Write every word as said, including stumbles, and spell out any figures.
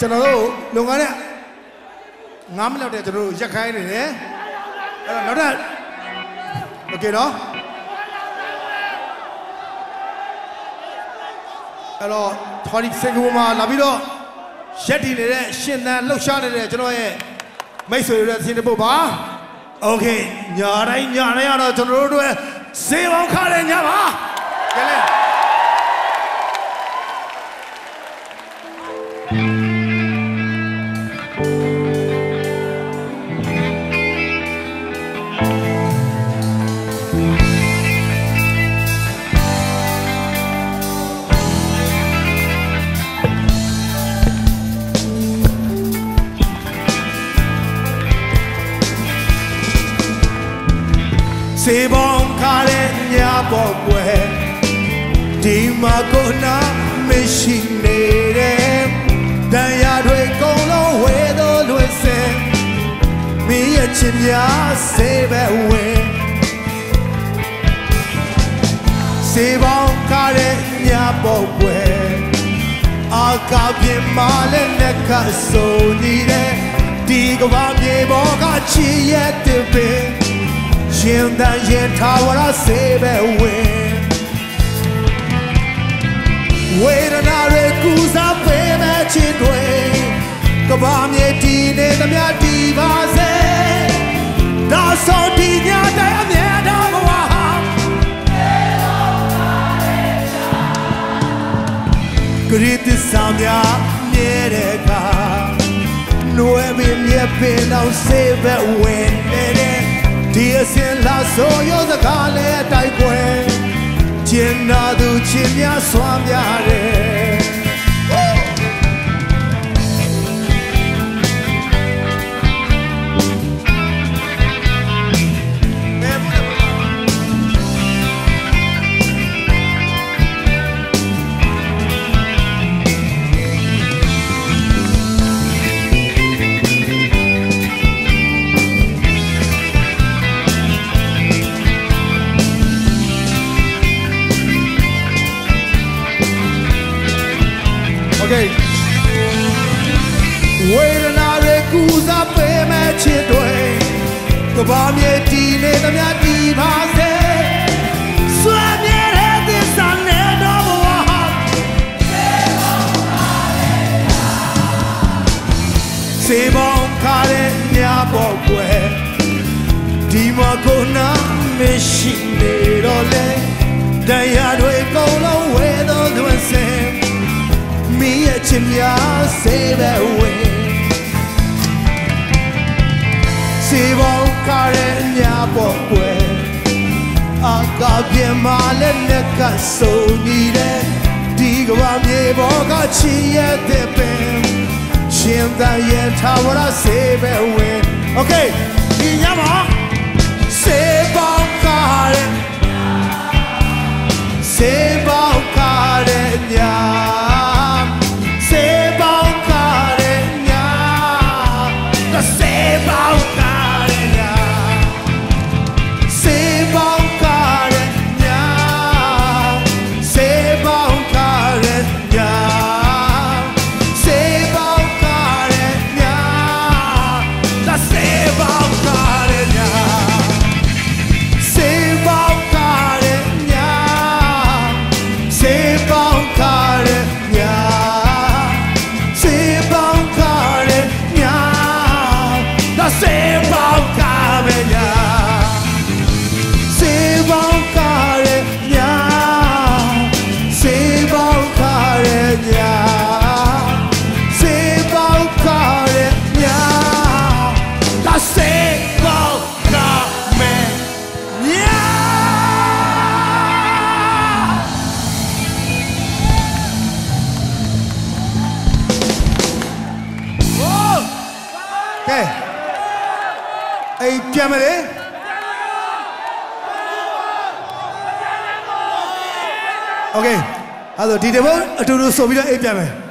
ကျွန်တော်တို့လုံငန်းနဲ့ငါးမိနစ်တဲ့ကျွန်တော်တို့ရက်ခိုင်းနေတယ်အဲ့တော့နောက်ထပ်โอเคနော်အဲ့တော့ထွားဒီစင်ကာပူမှာလာပြီးတော့ရက်တည်နေတဲ့ရှင်သန်လှုပ်ရှားနေတဲ့ကျွန်တော်ရဲ့မိတ်ဆွေတွေသင်တဲ့ပုတ်ပါโอเคညာတိုင်းညာတိုင်းကတော့ကျွန်တော်တို့စေပေါင်းခါတဲ့ညာပါကြလဲစေပေါင်းခါတဲ့ညာပေါ်ွယ်ဒီမှာကိုနာမရှိနေတဲ့တရားတွေကုန်လုံးဝဲတော်လွယ်စင်မင်းရဲ့ချစ်များစေပဲဝင်စေပေါင်းခါတဲ့ညာပေါ်ွယ်အာကာပြင်းမာလည်းနဲ့ကဆိုနေတဲ့ဒီကဘာမြေပေါ်ကချစ်ရဲ့တဲ့ပင်ရှင်တန်ရင်ထားဝရစေပဲဝင်ဝေဒနာတွေကူစားပေးမဲ့ချစ်တွေကဘာမြေတီနေသမျှတီပါစေဒါဆိုဒီညတိုင်းအမြဲတမ်းဘဝဟာဂရိတ္တဆောင်များမြဲတဲ့အခါနွယ်မင်းမြဲပင်အောင်စေပဲဝင်နေတဲ့ဒီအစင်လာဆိုရောစကားလည်းတိုက်ပွဲကျင်နာသူချင်းများစွာများတယ်ဝေဒနာတွေကူစားပေးမဲ့ချစ်တွေကဘာမြေတီနေသမျှတီပါစေစွာမြဲတဲ့သစ္စာနဲ့တော့ဘဝဟာစေပေါင်းခါတဲ့ညာပေါ်ွယ်ဒီမှာကိုနာမရှိနေတော့လေတရားတွေကုန်လုံးဝဲတော်သွင်းစင်မင်းရဲ့ချစ်များစေပဲဝင်စေပေါင်းခါတဲ့ညာပေါ်ွယ်အာကာပြင်းမာလည်းနဲ့ကဆိုနေတဲ့ဒီကဘာမြေပေါ်ကချစ်ရဲ့တဲ့ပင်ရှင်တန်ရဲ့ထာဝရစေပဲဝင်โอเคဒီညမှာစေပေါင်းခါတဲ့စေပေါင်းခါတဲ့ညာစေပေါင်းခါတဲ့ညာစေပေါင်းခါတဲ့ညာစေပေါင်းခါတဲ့ညာစေပေါင်းခါတဲ့ညာစေပေါင်းခါတဲ့ညာစေပေါင်းခါတဲ့ညာစေပေါင်းခါတဲ့ညာစေပေါင်းခါတဲ့ညာစေပေါင်းခါတဲ့ညာဒါစေပေါင်းခါတဲ့ညာစေပေါင်းခါတဲ့ညာစေပေါင်းခါတဲ့ညာစေပေါင်းခါတဲ့ညာဒါစေပေါင်းခါတဲ့ညာကဲအိမ်ပြန်မလဲโอเคအဲ့တော့ဒီတဘောအတူတူဆိုပြီးတော့အိမ်ပြန်မယ်